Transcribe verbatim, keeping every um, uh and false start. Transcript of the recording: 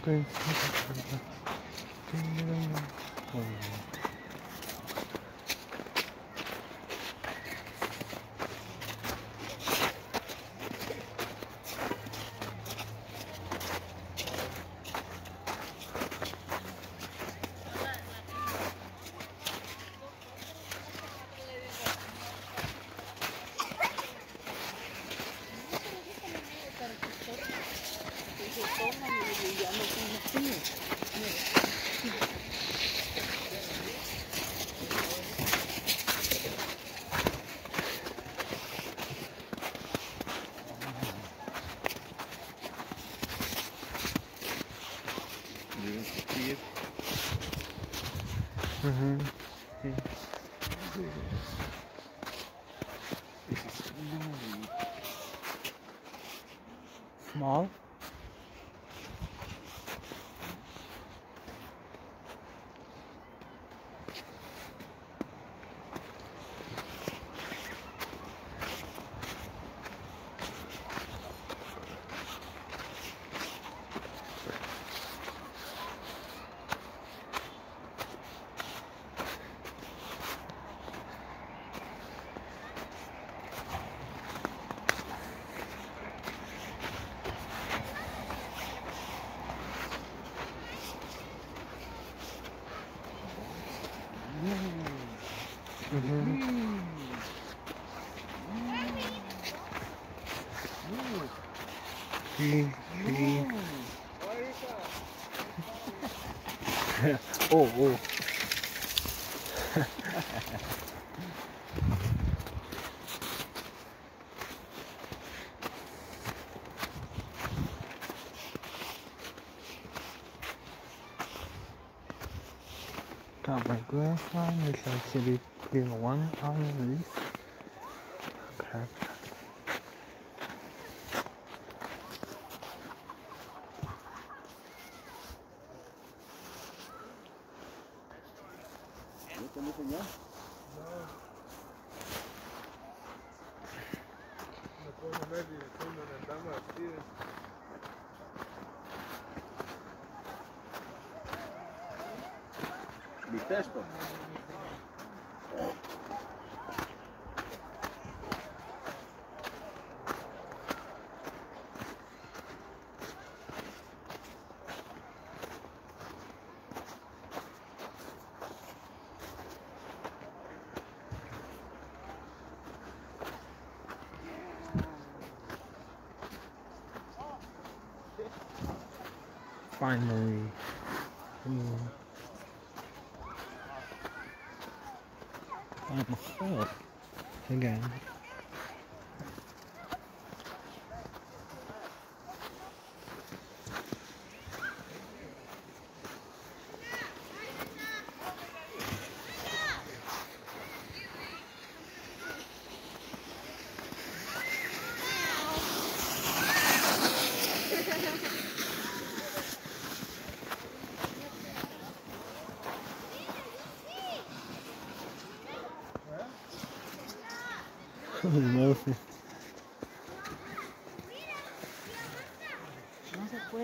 open. Mm-hmm. Yeah. This is really small. Mm-hmm. Three, three. Oh, oh. Got my glass line, it's actually clean one on this. Okay. ¿No me enseñó? No. No puedo ver dirección donde andamos así. ¿Viste esto? Finally. Mm. By myself again. Love it.